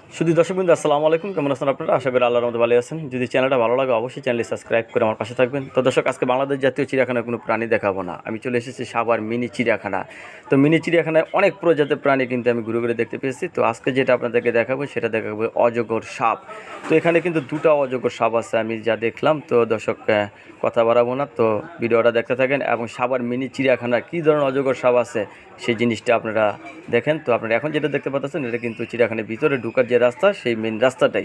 শুধু দর্শকবৃন্দ আসসালামু আলাইকুম, কেমন আছেন আপনারা? আশা করি আল্লাহর রহমতে ভালো আছেন। যদি চ্যানেলটা ভালো লাগে অবশ্যই চ্যানেলটি সাবস্ক্রাইব করে আমার পাশে থাকবেন। তো দর্শক, আজকে বাংলাদেশ জাতীয় চিড়িয়াখানার কোনো প্রাণী দেখাবো না, আমি চলে এসেছি সাভার মিনি চিড়িয়াখানা। তো মিনি চিড়িয়াখানায় অনেক প্রজাতির প্রাণী কিন্তু আমি ঘুরে ঘুরে দেখতে পেয়েছি। তো আজকে যেটা আপনাদেরকে দেখাবো সেটা দেখাবো অজগর সাপ। তো এখানে কিন্তু দুটো অজগর সাপ আছে আমি যা দেখলাম। তো দর্শক, কথা বাড়াবো না, তো ভিডিওটা দেখতে থাকেন এবং সাভার মিনি চিড়িয়াখানার কী ধরনের অজগর সাপ আছে সেই জিনিসটা আপনারা দেখেন। তো আপনারা এখন যেটা দেখতে পাচ্ছেন এটা কিন্তু চিড়িয়াখানার ভিতরে ঢোকার যে রাস্তা, সেই মেন রাস্তাটাই।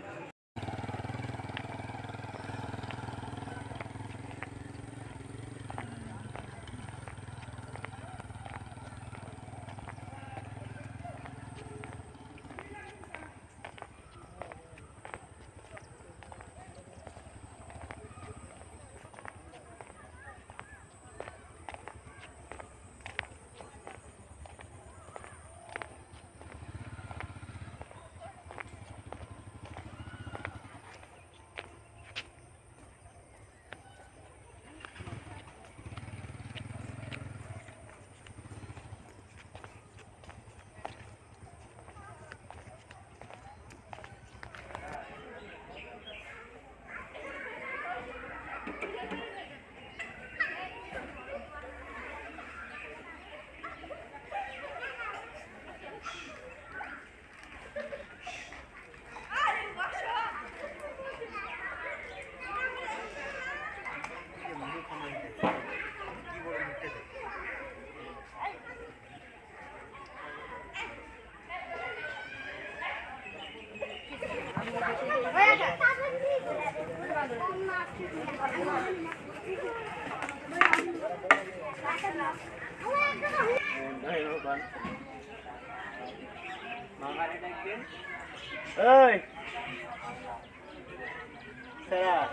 Ơi, xe à?